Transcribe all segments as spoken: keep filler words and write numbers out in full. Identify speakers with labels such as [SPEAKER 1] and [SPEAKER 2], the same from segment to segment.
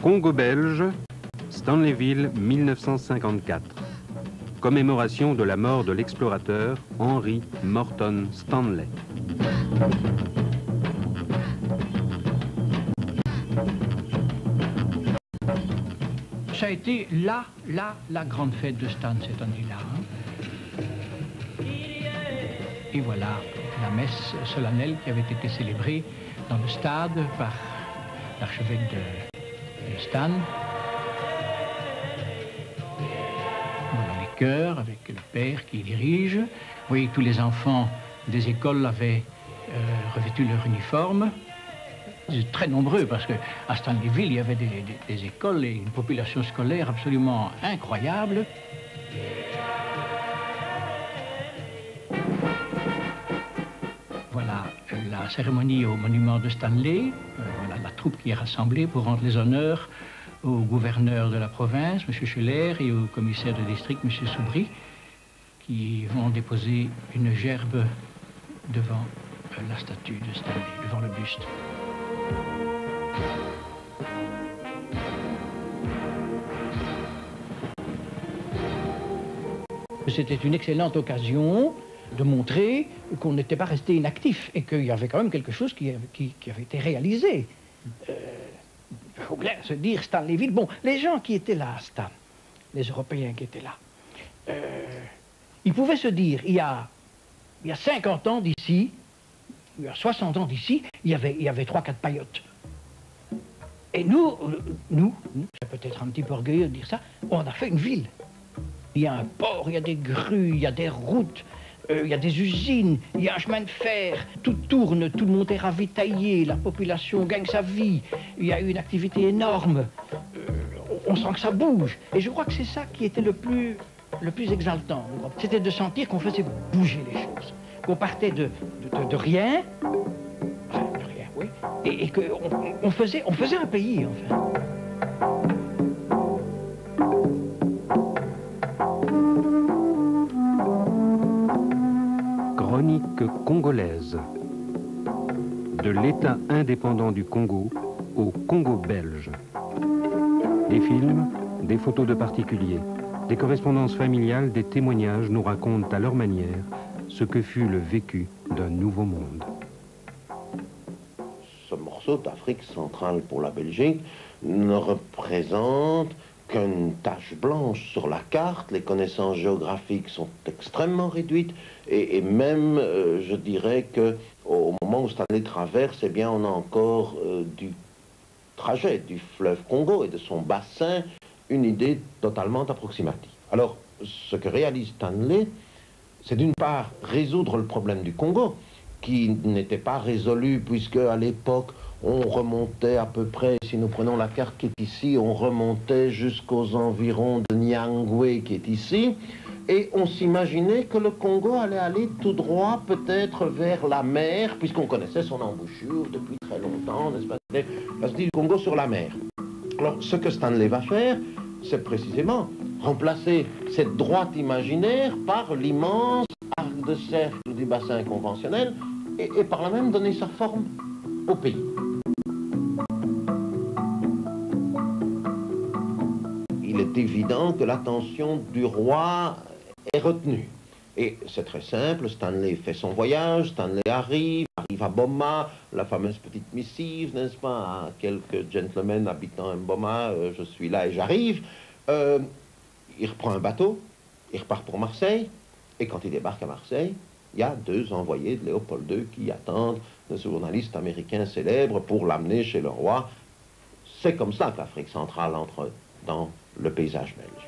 [SPEAKER 1] Congo belge, Stanleyville mille neuf cent cinquante-quatre. Commémoration de la mort de l'explorateur Henry Morton Stanley.
[SPEAKER 2] Ça a été là, là, la grande fête de Stan cette année-là. Hein. Et voilà la messe solennelle qui avait été célébrée dans le stade par l'archevêque de, de Stan. Voilà les chœurs avec le père qui dirige. Vous voyez que tous les enfants des écoles avaient euh, revêtu leur uniforme. Très nombreux parce qu'à Stanleyville, il y avait des, des, des écoles et une population scolaire absolument incroyable. Voilà la cérémonie au monument de Stanley. Euh, voilà la troupe qui est rassemblée pour rendre les honneurs au gouverneur de la province, M. Scheller, et au commissaire de district, M. Soubry, qui vont déposer une gerbe devant euh, la statue de Stanley, devant le buste. C'était une excellente occasion de montrer qu'on n'était pas resté inactif et qu'il y avait quand même quelque chose qui, qui, qui avait été réalisé. Euh, il faut bien se dire Stanleyville. Bon, les gens qui étaient là à Stan, les Européens qui étaient là, euh, ils pouvaient se dire, il y a, il y a cinquante ans d'ici, il y a soixante ans d'ici, il y avait, il y avait trois, quatre paillotes. Et nous, nous, nous c'est peut-être un petit peu orgueilleux de dire ça, on a fait une ville. Il y a un port, il y a des grues, il y a des routes, euh, il y a des usines, il y a un chemin de fer, tout tourne, tout le monde est ravitaillé, la population gagne sa vie, il y a une activité énorme, euh, on sent que ça bouge. Et je crois que c'est ça qui était le plus, le plus exaltant, c'était de sentir qu'on faisait bouger les choses, qu'on partait de, de, de, de rien, enfin, de rien, oui, et, et qu'on on faisait, on faisait un pays, enfin.
[SPEAKER 1] Chronique congolaise. De l'État indépendant du Congo au Congo belge. Des films, des photos de particuliers, des correspondances familiales, des témoignages nous racontent à leur manière ce que fut le vécu d'un nouveau monde.
[SPEAKER 3] Ce morceau d'Afrique centrale pour la Belgique ne représente qu'une tache blanche sur la carte. Les connaissances géographiques sont extrêmement réduites et, et même, euh, je dirais que au moment où Stanley traverse, eh bien, on a encore euh, du trajet du fleuve Congo et de son bassin une idée totalement approximative. Alors, ce que réalise Stanley, c'est d'une part résoudre le problème du Congo, qui n'était pas résolu puisque à l'époque on remontait à peu près, si nous prenons la carte qui est ici, on remontait jusqu'aux environs de Nyangwe qui est ici, et on s'imaginait que le Congo allait aller tout droit peut-être vers la mer, puisqu'on connaissait son embouchure depuis très longtemps, n'est-ce pas? On se dit le Congo sur la mer. Alors ce que Stanley va faire, c'est précisément remplacer cette droite imaginaire par l'immense arc de cercle du bassin conventionnel, et, et par là même donner sa forme au pays. Il est évident que l'attention du roi est retenue. Et c'est très simple, Stanley fait son voyage, Stanley arrive, arrive à Boma, la fameuse petite missive, n'est-ce pas, à quelques gentlemen habitant à Boma, euh, je suis là et j'arrive. Euh, il reprend un bateau, il repart pour Marseille, et quand il débarque à Marseille, il y a deux envoyés de Léopold deux qui attendent le journaliste américain célèbre pour l'amener chez le roi. C'est comme ça que l'Afrique centrale entre dans le paysage belge.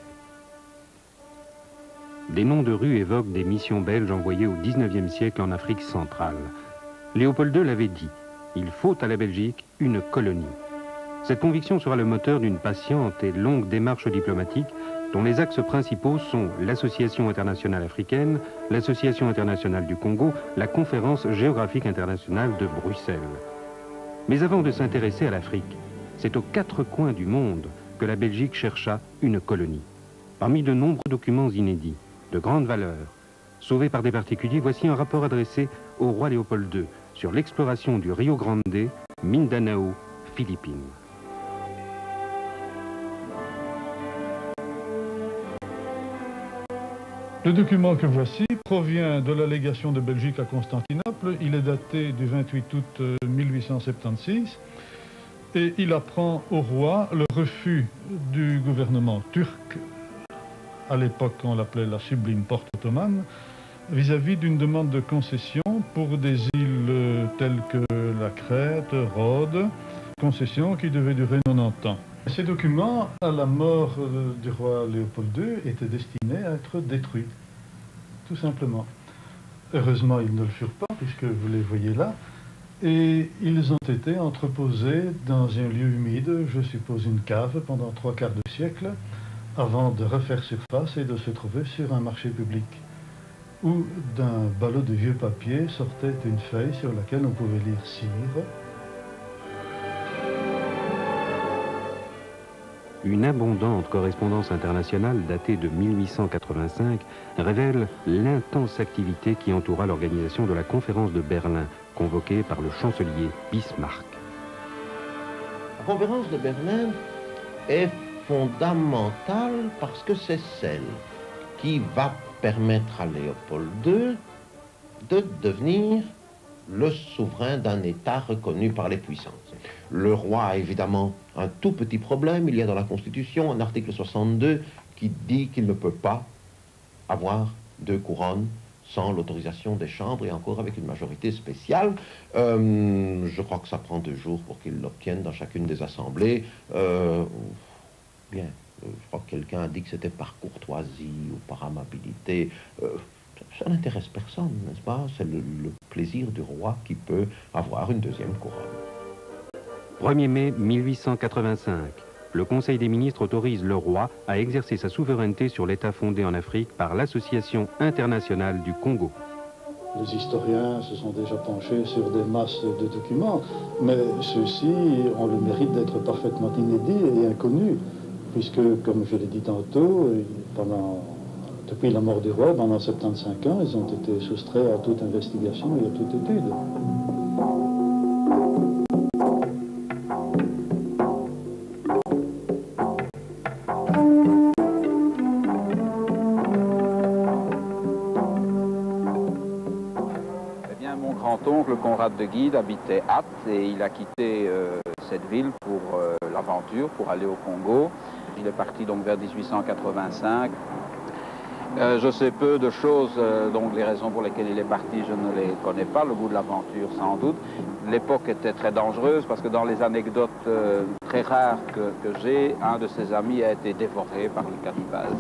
[SPEAKER 1] Des noms de rues évoquent des missions belges envoyées au dix-neuvième siècle en Afrique centrale. Léopold deux l'avait dit, il faut à la Belgique une colonie. Cette conviction sera le moteur d'une patiente et longue démarche diplomatique dont les axes principaux sont l'Association internationale africaine, l'Association internationale du Congo, la Conférence géographique internationale de Bruxelles. Mais avant de s'intéresser à l'Afrique, c'est aux quatre coins du monde que la Belgique chercha une colonie. Parmi de nombreux documents inédits, de grande valeur, sauvés par des particuliers, voici un rapport adressé au roi Léopold deux sur l'exploration du Rio Grande, Mindanao, Philippines.
[SPEAKER 4] Le document que voici provient de la légation de Belgique à Constantinople. Il est daté du vingt-huit août mille huit cent soixante-seize et il apprend au roi le refus du gouvernement turc, à l'époque on l'appelait la Sublime Porte ottomane, vis-à-vis d'une demande de concession pour des îles telles que la Crète, Rhodes, concession qui devait durer quatre-vingt-dix ans. Ces documents, à la mort du roi Léopold deux, étaient destinés à être détruits, tout simplement. Heureusement, ils ne le furent pas, puisque vous les voyez là, et ils ont été entreposés dans un lieu humide, je suppose une cave, pendant trois quarts de siècle, avant de refaire surface et de se trouver sur un marché public, où d'un ballot de vieux papier sortait une feuille sur laquelle on pouvait lire « Sire ».
[SPEAKER 1] Une abondante correspondance internationale datée de mille huit cent quatre-vingt-cinq révèle l'intense activité qui entoura l'organisation de la conférence de Berlin, convoquée par le chancelier Bismarck.
[SPEAKER 3] La conférence de Berlin est fondamentale parce que c'est celle qui va permettre à Léopold deux de devenir le souverain d'un État reconnu par les puissances. Le roi a évidemment un tout petit problème. Il y a dans la Constitution un article soixante-deux qui dit qu'il ne peut pas avoir deux couronnes sans l'autorisation des chambres et encore avec une majorité spéciale. Euh, je crois que ça prend deux jours pour qu'il l'obtienne dans chacune des assemblées. Euh, bien, euh, je crois que quelqu'un a dit que c'était par courtoisie ou par amabilité. Euh, ça n'intéresse personne, n'est-ce pas? C'est le, le plaisir du roi qui peut avoir une deuxième couronne.
[SPEAKER 1] premier mai mille huit cent quatre-vingt-cinq, le Conseil des ministres autorise le roi à exercer sa souveraineté sur l'État fondé en Afrique par l'Association internationale du Congo.
[SPEAKER 4] Les historiens se sont déjà penchés sur des masses de documents, mais ceux-ci ont le mérite d'être parfaitement inédits et inconnus, puisque, comme je l'ai dit tantôt, pendant, depuis la mort du roi, pendant soixante-quinze ans, ils ont été soustraits à toute investigation et à toute étude.
[SPEAKER 5] Oncle Conrad de Guide habitait Ath et il a quitté euh, cette ville pour euh, l'aventure, pour aller au Congo. Il est parti donc vers mille huit cent quatre-vingt-cinq. Euh, je sais peu de choses, euh, donc les raisons pour lesquelles il est parti, je ne les connais pas, le goût de l'aventure sans doute. L'époque était très dangereuse parce que dans les anecdotes euh, très rares que, que j'ai, un de ses amis a été dévoré par les cannibales.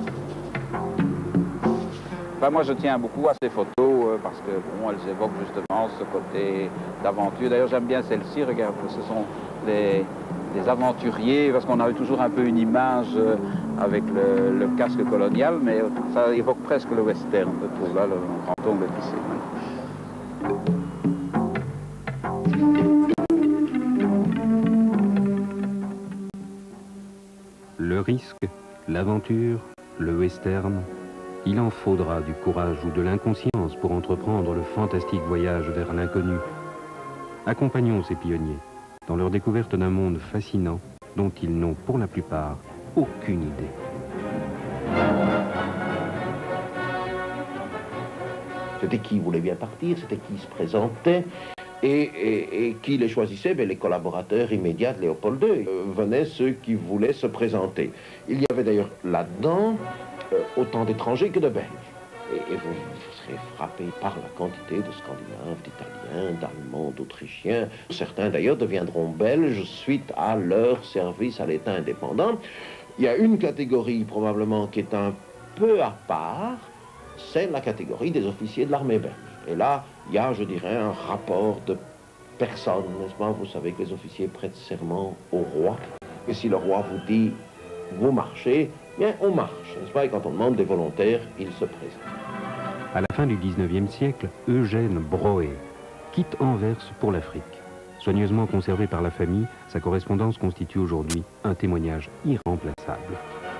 [SPEAKER 5] Enfin, moi je tiens beaucoup à ces photos euh, parce que bon, elles évoquent justement ce côté d'aventure. D'ailleurs j'aime bien celle-ci, regarde, ce sont des, des aventuriers, parce qu'on a eu toujours un peu une image euh, avec le, le casque colonial, mais ça évoque presque le western, je trouve, là, le grand-oncle ici.
[SPEAKER 1] Le risque, l'aventure, le western, il en faudra du courage ou de l'inconscience pour entreprendre le fantastique voyage vers l'inconnu. Accompagnons ces pionniers dans leur découverte d'un monde fascinant dont ils n'ont pour la plupart aucune idée.
[SPEAKER 3] C'était qui voulait bien partir, c'était qui se présentait et, et, et qui les choisissait. Ben, les collaborateurs immédiats de Léopold deux. Euh, venaient ceux qui voulaient se présenter. Il y avait d'ailleurs là-dedans euh, autant d'étrangers que de Belges. Et, et vous, vous serez frappé par la quantité de Scandinaves, d'Italiens, d'Allemands, d'Autrichiens. Certains d'ailleurs deviendront Belges suite à leur service à l'État indépendant. Il y a une catégorie probablement qui est un peu à part, c'est la catégorie des officiers de l'armée belge. Et là, il y a, je dirais, un rapport de personnes, n'est-ce pas? Vous savez que les officiers prêtent serment au roi. Et si le roi vous dit, vous marchez, bien, on marche, n'est-ce pas? Et quand on demande des volontaires, ils se présentent.
[SPEAKER 1] À la fin du dix-neuvième siècle, Eugène Broé quitte Anvers pour l'Afrique. Soigneusement conservé par la famille, sa correspondance constitue aujourd'hui un témoignage irremplaçable.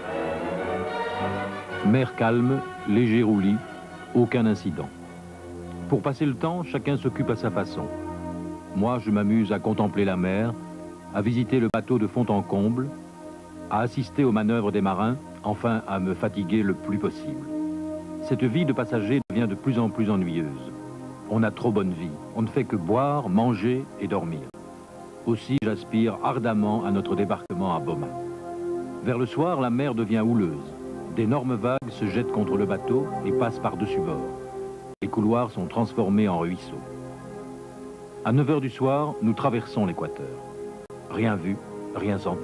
[SPEAKER 6] Mer calme, léger roulis, aucun incident. Pour passer le temps, chacun s'occupe à sa façon. Moi, je m'amuse à contempler la mer, à visiter le bateau de fond en comble, à assister aux manœuvres des marins, enfin à me fatiguer le plus possible. cette vie de passager devient de plus en plus ennuyeuse. On a trop bonne vie, on ne fait que boire, manger et dormir. Aussi, j'aspire ardemment à notre débarquement à Boma. Vers le soir, la mer devient houleuse. D'énormes vagues se jettent contre le bateau et passent par-dessus bord. Les couloirs sont transformés en ruisseaux. À neuf heures du soir, nous traversons l'équateur. Rien vu, rien senti.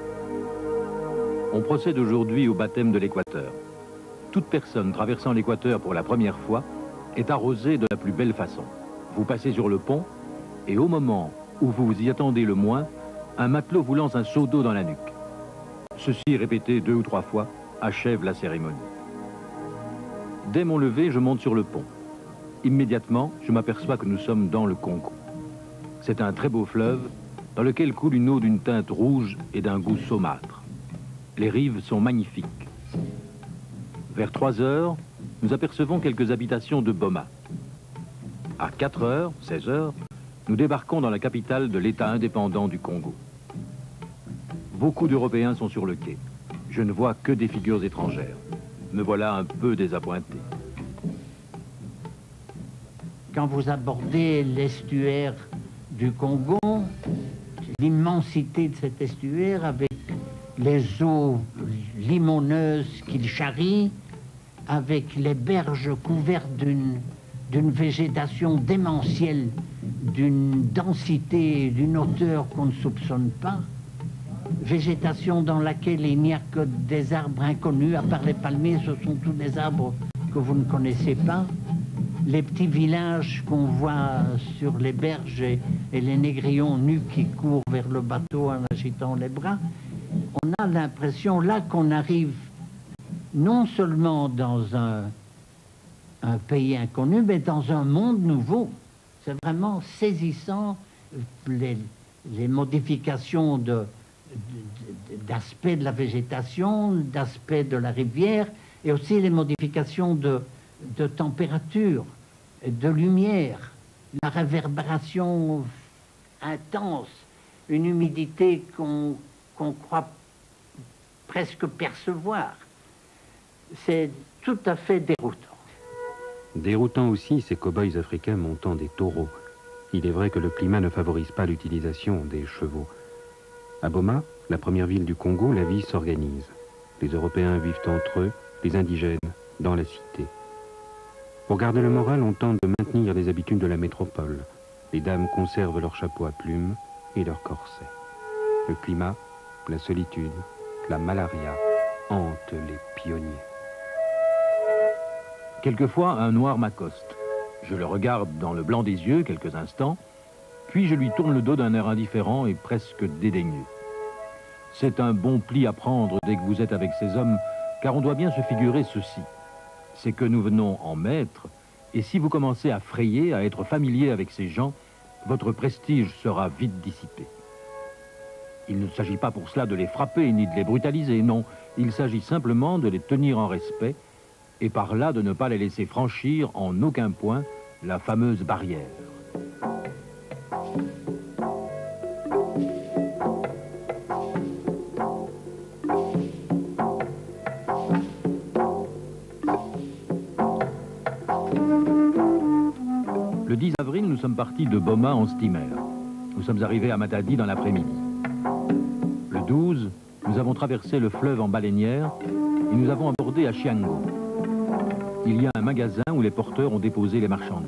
[SPEAKER 6] On procède aujourd'hui au baptême de l'équateur. Toute personne traversant l'équateur pour la première fois est arrosée de la plus belle façon. Vous passez sur le pont et au moment où vous vous y attendez le moins, un matelot vous lance un seau d'eau dans la nuque. Ceci, répété deux ou trois fois, achève la cérémonie. Dès mon lever, je monte sur le pont. Immédiatement, je m'aperçois que nous sommes dans le Congo. C'est un très beau fleuve dans lequel coule une eau d'une teinte rouge et d'un goût saumâtre. Les rives sont magnifiques. Vers trois heures, nous apercevons quelques habitations de Boma. À quatre heures, seize heures, nous débarquons dans la capitale de l'État indépendant du Congo. Beaucoup d'Européens sont sur le quai. Je ne vois que des figures étrangères. Me voilà un peu désappointé.
[SPEAKER 7] Quand vous abordez l'estuaire du Congo, l'immensité de cet estuaire avec les eaux limoneuses qu'il charrie, avec les berges couvertes d'une d'une végétation démentielle, d'une densité, d'une hauteur qu'on ne soupçonne pas, végétation dans laquelle il n'y a que des arbres inconnus, à part les palmiers, ce sont tous des arbres que vous ne connaissez pas. Les petits villages qu'on voit sur les berges et, et les négrillons nus qui courent vers le bateau en agitant les bras, on a l'impression là qu'on arrive non seulement dans un, un pays inconnu, mais dans un monde nouveau. C'est vraiment saisissant, les, les modifications de, d'aspect de la végétation, d'aspect de la rivière, et aussi les modifications de, de température, de lumière, la réverbération intense, une humidité qu'on qu'on croit presque percevoir. C'est tout à fait déroutant.
[SPEAKER 1] Déroutant aussi ces cow-boys africains montant des taureaux. Il est vrai que le climat ne favorise pas l'utilisation des chevaux. À Boma, la première ville du Congo, la vie s'organise. Les Européens vivent entre eux, les indigènes dans la cité. Pour garder le moral, on tente de maintenir les habitudes de la métropole. Les dames conservent leurs chapeaux à plumes et leurs corsets. Le climat, la solitude, la malaria hantent les pionniers.
[SPEAKER 6] Quelquefois, un noir m'accoste. Je le regarde dans le blanc des yeux quelques instants, puis je lui tourne le dos d'un air indifférent et presque dédaigneux. C'est un bon pli à prendre dès que vous êtes avec ces hommes, car on doit bien se figurer ceci. C'est que nous venons en maître, et si vous commencez à frayer, à être familier avec ces gens, votre prestige sera vite dissipé. Il ne s'agit pas pour cela de les frapper ni de les brutaliser, non. Il s'agit simplement de les tenir en respect et par là de ne pas les laisser franchir en aucun point la fameuse barrière. Le dix avril, nous sommes partis de Boma en steamer. Nous sommes arrivés à Matadi dans l'après-midi. Le douze, nous avons traversé le fleuve en baleinière et nous avons abordé à Chiango. Il y a un magasin où les porteurs ont déposé les marchandises.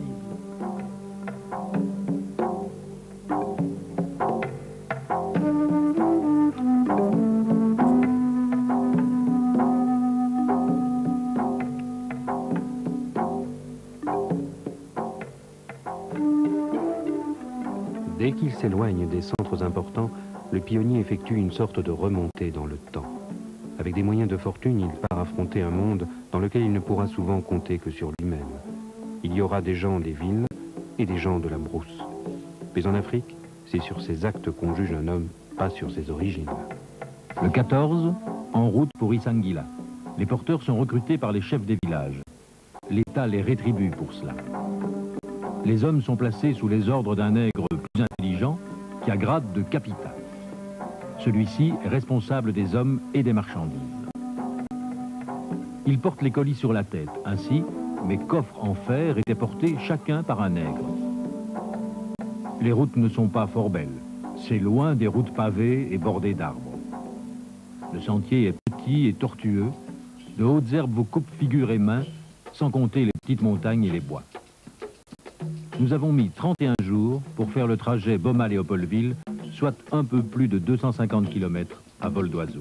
[SPEAKER 1] Dès qu'il s'éloigne des centres importants, le pionnier effectue une sorte de remontée dans le temps. Avec des moyens de fortune, il part affronter un monde dans lequel il ne pourra souvent compter que sur lui-même. Il y aura des gens des villes et des gens de la brousse. Mais en Afrique, c'est sur ses actes qu'on juge un homme, pas sur ses origines.
[SPEAKER 6] Le quatorze, en route pour Isangila. Les porteurs sont recrutés par les chefs des villages. L'État les rétribue pour cela. Les hommes sont placés sous les ordres d'un nègre plus intelligent qui a grade de capitaine. Celui-ci est responsable des hommes et des marchandises. Ils portent les colis sur la tête. Ainsi, mes coffres en fer étaient portés chacun par un nègre. Les routes ne sont pas fort belles. C'est loin des routes pavées et bordées d'arbres. Le sentier est petit et tortueux. De hautes herbes vous coupent figure et main, sans compter les petites montagnes et les bois. Nous avons mis trente et un jours pour faire le trajet Baumat-Léopoldville, soit un peu plus de deux cent cinquante kilomètres à vol d'oiseau.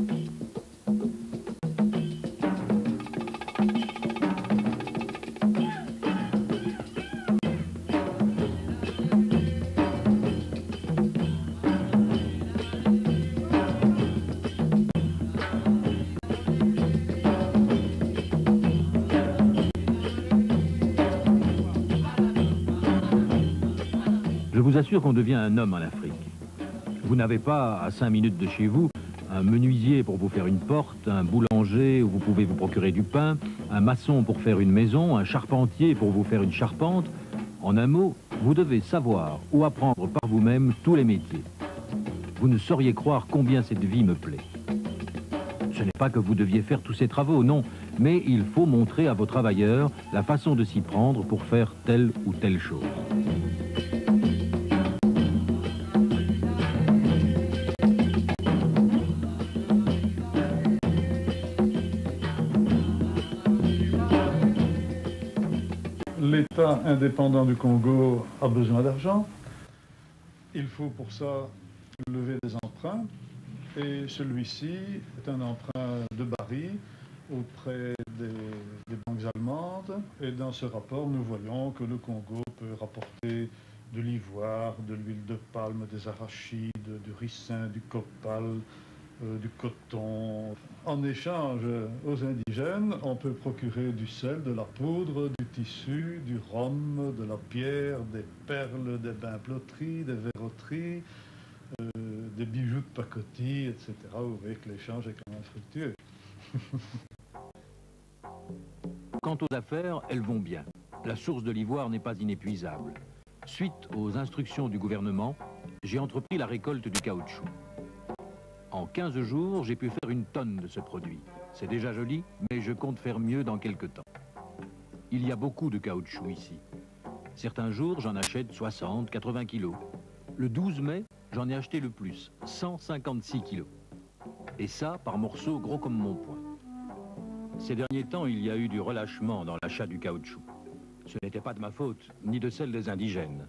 [SPEAKER 6] Je vous assure qu'on devient un homme en Afrique. Vous n'avez pas, à cinq minutes de chez vous, un menuisier pour vous faire une porte, un boulanger où vous pouvez vous procurer du pain, un maçon pour faire une maison, un charpentier pour vous faire une charpente. En un mot, vous devez savoir ou apprendre par vous-même tous les métiers. Vous ne sauriez croire combien cette vie me plaît. Ce n'est pas que vous deviez faire tous ces travaux, non, mais il faut montrer à vos travailleurs la façon de s'y prendre pour faire telle ou telle chose.
[SPEAKER 4] L'État indépendant du Congo a besoin d'argent. Il faut pour ça lever des emprunts. Et celui-ci est un emprunt de Bari auprès des, des banques allemandes. Et dans ce rapport, nous voyons que le Congo peut rapporter de l'ivoire, de l'huile de palme, des arachides, du ricin, du copal, euh, du coton. En échange aux indigènes, on peut procurer du sel, de la poudre, du tissu, du rhum, de la pierre, des perles, des bains plotteries, des verroteries, euh, des bijoux de pacotille, et cetera. Vous voyez que l'échange est quand même fructueux.
[SPEAKER 6] Quant aux affaires, elles vont bien. La source de l'ivoire n'est pas inépuisable. Suite aux instructions du gouvernement, j'ai entrepris la récolte du caoutchouc. En quinze jours, j'ai pu faire une tonne de ce produit. C'est déjà joli, mais je compte faire mieux dans quelques temps. Il y a beaucoup de caoutchouc ici. Certains jours, j'en achète soixante, quatre-vingts kilos. Le douze mai, j'en ai acheté le plus, cent cinquante-six kilos. Et ça, par morceaux gros comme mon poing. Ces derniers temps, il y a eu du relâchement dans l'achat du caoutchouc. Ce n'était pas de ma faute, ni de celle des indigènes.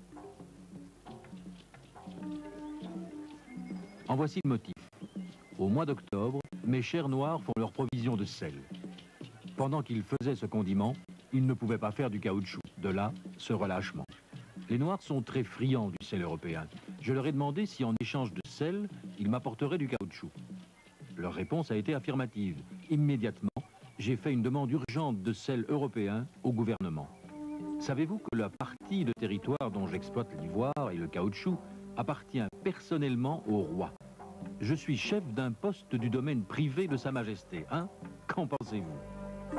[SPEAKER 6] En voici le motif. Au mois d'octobre, mes chers noirs font leur provision de sel. Pendant qu'ils faisaient ce condiment, ils ne pouvaient pas faire du caoutchouc. De là, ce relâchement. Les noirs sont très friands du sel européen. Je leur ai demandé si en échange de sel, ils m'apporteraient du caoutchouc. Leur réponse a été affirmative. Immédiatement, j'ai fait une demande urgente de sel européen au gouvernement. Savez-vous que la partie de territoire dont j'exploite l'ivoire et le caoutchouc appartient personnellement au roi? Je suis chef d'un poste du domaine privé de Sa Majesté, hein? Qu'en pensez-vous?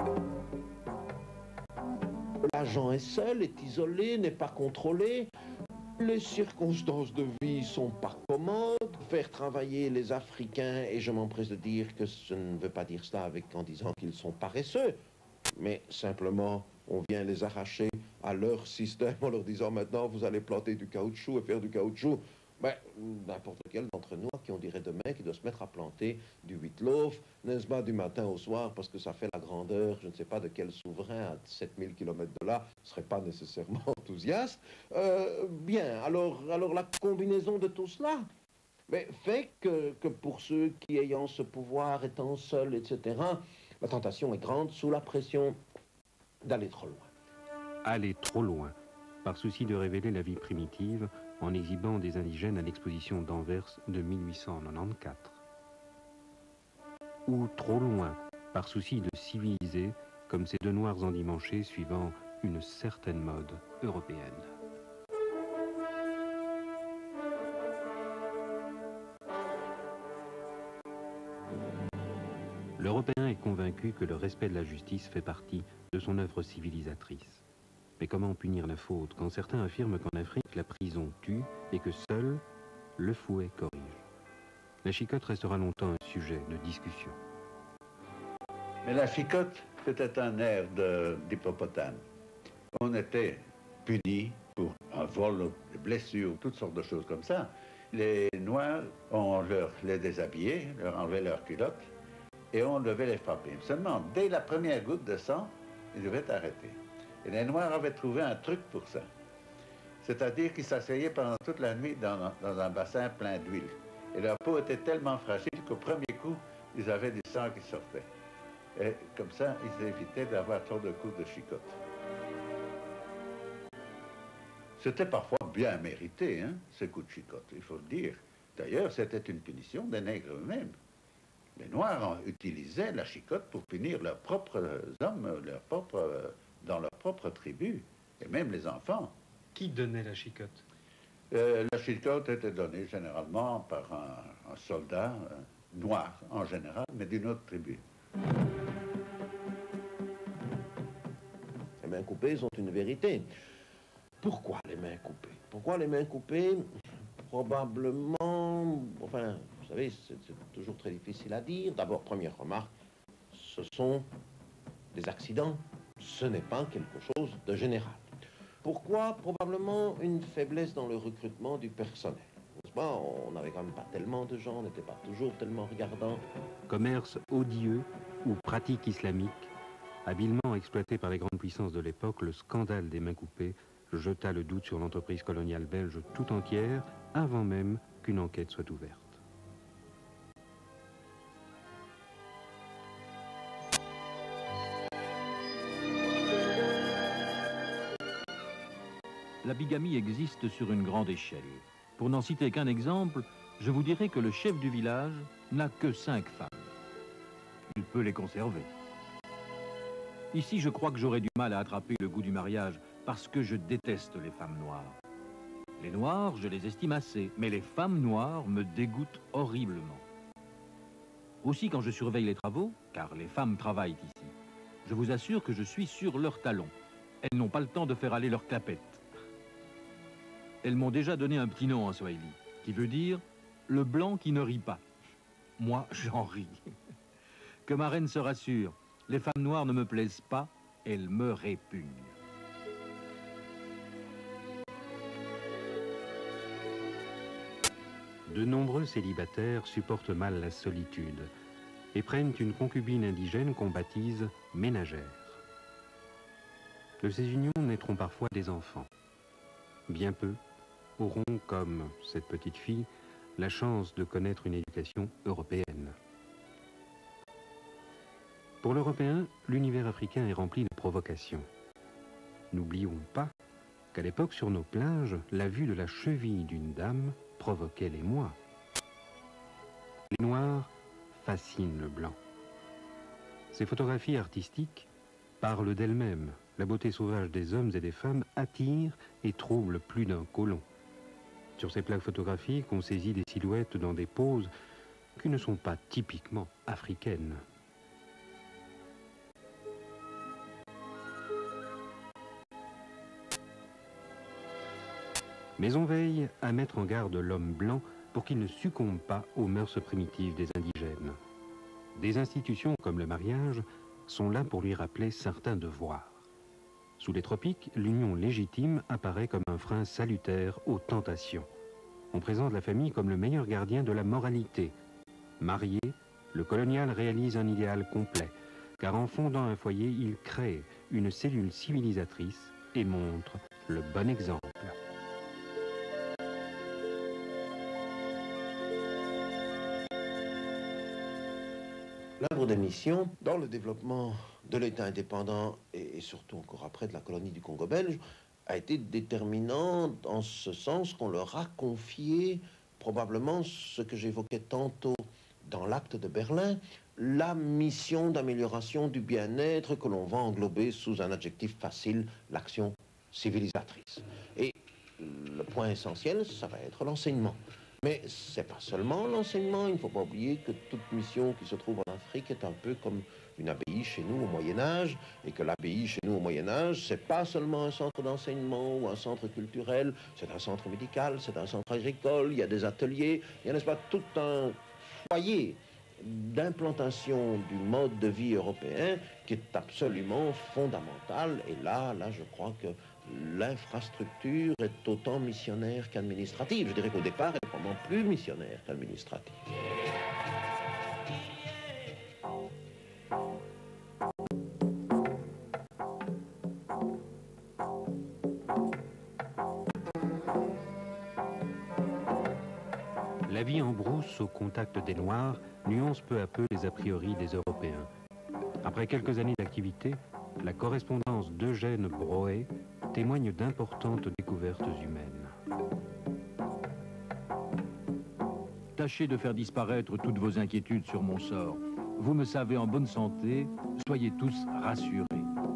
[SPEAKER 3] L'agent est seul, est isolé, n'est pas contrôlé. Les circonstances de vie sont pas commodes. Faire travailler les Africains, et je m'empresse de dire que je ne veux pas dire cela avec, en disant qu'ils sont paresseux, mais simplement on vient les arracher à leur système en leur disant maintenant vous allez planter du caoutchouc et faire du caoutchouc. Ben, n'importe quel d'entre nous qui on dirait demain qui doit se mettre à planter du huitloaf, n'est-ce pas, du matin au soir, parce que ça fait la grandeur, je ne sais pas de quel souverain à sept mille kilomètres de là, ne serait pas nécessairement enthousiaste. Euh, bien, alors, alors la combinaison de tout cela mais fait que, que pour ceux qui ayant ce pouvoir, étant seuls, et cetera, la tentation est grande sous la pression d'aller trop loin.
[SPEAKER 1] Aller trop loin, par souci de révéler la vie primitive, en exhibant des indigènes à l'exposition d'Anvers de mille huit cent quatre-vingt-quatorze. Ou trop loin, par souci de civiliser, comme ces deux noirs endimanchés suivant une certaine mode européenne. L'Européen est convaincu que le respect de la justice fait partie de son œuvre civilisatrice. Mais comment punir la faute quand certains affirment qu'en Afrique, la prison tue et que seul le fouet corrige? La chicotte restera longtemps un sujet de discussion.
[SPEAKER 8] Mais la chicotte, c'était un air d'hippopotame. On était punis pour un vol, des blessures, toutes sortes de choses comme ça. Les Noirs, on leur les déshabillait, leur enlevait leurs culottes et on devait les frapper. Seulement, dès la première goutte de sang, ils devaient arrêter. Et les Noirs avaient trouvé un truc pour ça. C'est-à-dire qu'ils s'asseyaient pendant toute la nuit dans, dans un bassin plein d'huile. Et leur peau était tellement fragile qu'au premier coup, ils avaient du sang qui sortait. Et comme ça, ils évitaient d'avoir trop de coups de chicotte. C'était parfois bien mérité, hein, ces coups de chicotte, il faut le dire. D'ailleurs, c'était une punition des nègres eux-mêmes. Les Noirs utilisaient la chicotte pour punir leurs propres hommes, leurs propres, dans leur propre tribu, et même les enfants.
[SPEAKER 1] Qui donnait la chicotte?
[SPEAKER 8] euh, La chicotte était donnée généralement par un, un soldat euh, noir, en général, mais d'une autre tribu.
[SPEAKER 3] Les mains coupées sont une vérité. Pourquoi les mains coupées? Pourquoi les mains coupées? Probablement, enfin, vous savez, c'est toujours très difficile à dire. D'abord, première remarque, ce sont des accidents. Ce n'est pas quelque chose de général. Pourquoi? Probablement une faiblesse dans le recrutement du personnel. N'est-ce pas? On n'avait quand même pas tellement de gens, on n'était pas toujours tellement regardants.
[SPEAKER 1] Commerce odieux ou pratique islamique, habilement exploité par les grandes puissances de l'époque, le scandale des mains coupées jeta le doute sur l'entreprise coloniale belge tout entière, avant même qu'une enquête soit ouverte.
[SPEAKER 6] La bigamie existe sur une grande échelle. Pour n'en citer qu'un exemple, je vous dirai que le chef du village n'a que cinq femmes. Il peut les conserver. Ici, je crois que j'aurais du mal à attraper le goût du mariage parce que je déteste les femmes noires. Les noirs, je les estime assez, mais les femmes noires me dégoûtent horriblement. Aussi, quand je surveille les travaux, car les femmes travaillent ici, je vous assure que je suis sur leurs talons. Elles n'ont pas le temps de faire aller leurs clapettes. Elles m'ont déjà donné un petit nom en Swahili, qui veut dire « le blanc qui ne rit pas ». Moi, j'en ris. Que ma reine se rassure, les femmes noires ne me plaisent pas, elles me répugnent.
[SPEAKER 1] De nombreux célibataires supportent mal la solitude et prennent une concubine indigène qu'on baptise ménagère. De ces unions naîtront parfois des enfants. Bien peu auront, comme cette petite fille, la chance de connaître une éducation européenne. Pour l'Européen, l'univers africain est rempli de provocations. N'oublions pas qu'à l'époque, sur nos plages, la vue de la cheville d'une dame provoquait l'émoi. Les Noirs fascinent le blanc. Ces photographies artistiques parlent d'elles-mêmes. La beauté sauvage des hommes et des femmes attire et trouble plus d'un colon. Sur ces plaques photographiques, on saisit des silhouettes dans des poses qui ne sont pas typiquement africaines. Mais on veille à mettre en garde l'homme blanc pour qu'il ne succombe pas aux mœurs primitives des indigènes. Des institutions comme le mariage sont là pour lui rappeler certains devoirs. Sous les tropiques, l'union légitime apparaît comme un frein salutaire aux tentations. On présente la famille comme le meilleur gardien de la moralité. Marié, le colonial réalise un idéal complet, car en fondant un foyer, il crée une cellule civilisatrice et montre le bon exemple.
[SPEAKER 3] L'œuvre des missions, dans le développement de l'État indépendant et, et surtout encore après de la colonie du Congo belge, a été déterminante en ce sens qu'on leur a confié probablement ce que j'évoquais tantôt dans l'acte de Berlin, la mission d'amélioration du bien-être que l'on va englober sous un adjectif facile, l'action civilisatrice. Et le point essentiel, ça va être l'enseignement. Mais c'est pas seulement l'enseignement, il ne faut pas oublier que toute mission qui se trouve en Afrique est un peu comme une abbaye chez nous au Moyen-Âge, et que l'abbaye chez nous au Moyen-Âge, c'est pas seulement un centre d'enseignement ou un centre culturel, c'est un centre médical, c'est un centre agricole, il y a des ateliers, il y a, n'est-ce pas, tout un foyer d'implantation du mode de vie européen qui est absolument fondamental. Et là, là, je crois que l'infrastructure est autant missionnaire qu'administrative. Je dirais qu'au départ, elle est probablement plus missionnaire qu'administrative.
[SPEAKER 1] La vie en brousse au contact des Noirs nuance peu à peu les a priori des Européens. Après quelques années d'activité, la correspondance d'Eugène Broet témoigne d'importantes découvertes humaines.
[SPEAKER 6] Tâchez de faire disparaître toutes vos inquiétudes sur mon sort. Vous me savez en bonne santé, soyez tous rassurés.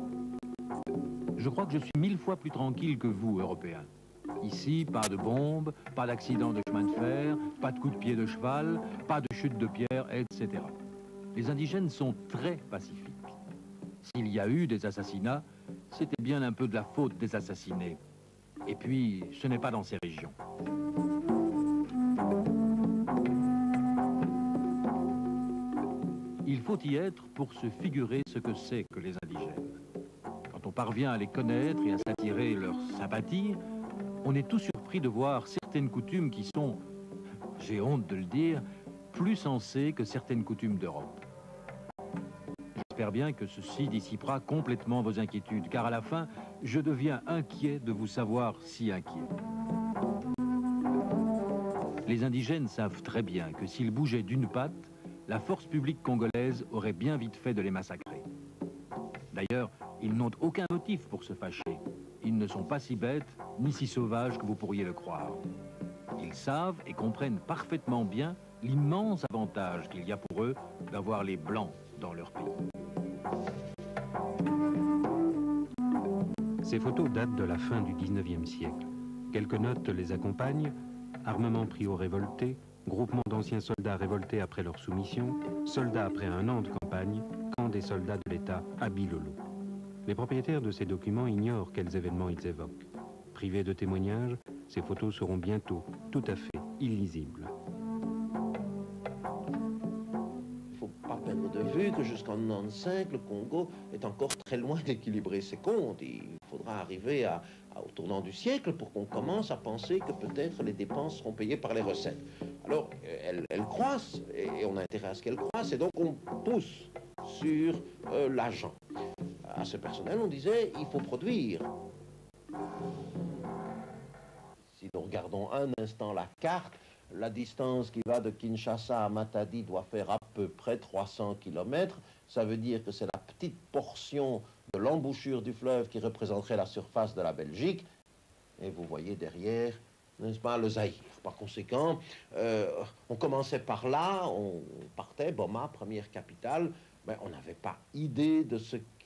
[SPEAKER 6] Je crois que je suis mille fois plus tranquille que vous, Européens. Ici, pas de bombes, pas d'accident de chemin de fer, pas de coups de pied de cheval, pas de chute de pierre, et cetera. Les indigènes sont très pacifiques. S'il y a eu des assassinats, c'était bien un peu de la faute des assassinés. Et puis, ce n'est pas dans ces régions. Il faut y être pour se figurer ce que c'est que les indigènes. Quand on parvient à les connaître et à s'attirer leur sympathie, on est tout surpris de voir certaines coutumes qui sont, j'ai honte de le dire, plus sensées que certaines coutumes d'Europe. J'espère bien que ceci dissipera complètement vos inquiétudes, car à la fin, je deviens inquiet de vous savoir si inquiet. Les indigènes savent très bien que s'ils bougeaient d'une patte, la force publique congolaise aurait bien vite fait de les massacrer. D'ailleurs, ils n'ont aucun motif pour se fâcher. Ils ne sont pas si bêtes, ni si sauvages que vous pourriez le croire. Ils savent et comprennent parfaitement bien l'immense avantage qu'il y a pour eux d'avoir les Blancs dans leur pays.
[SPEAKER 1] Ces photos datent de la fin du dix-neuvième siècle. Quelques notes les accompagnent. Armement pris aux révoltés, groupement d'anciens soldats révoltés après leur soumission, soldats après un an de campagne, camp des soldats de l'État à Bilolo. Les propriétaires de ces documents ignorent quels événements ils évoquent. Privés de témoignages, ces photos seront bientôt tout à fait illisibles.
[SPEAKER 3] Il ne faut pas perdre de vue que jusqu'en quatre-vingt-quinze, le Congo est encore très loin d'équilibrer ses comptes. Il faudra arriver à, à, au tournant du siècle pour qu'on commence à penser que peut-être les dépenses seront payées par les recettes. Alors, elles, elles croissent, et on a intérêt à ce qu'elles croissent, et donc on pousse sur euh, l'argent. À ce personnel, on disait, il faut produire. Si nous regardons un instant la carte, la distance qui va de Kinshasa à Matadi doit faire à peu près trois cents kilomètres. Ça veut dire que c'est la petite portion de l'embouchure du fleuve qui représenterait la surface de la Belgique. Et vous voyez derrière, n'est-ce pas, le Zaïre. Par conséquent, euh, on commençait par là, on partait, Boma, première capitale, mais on n'avait pas idée de ce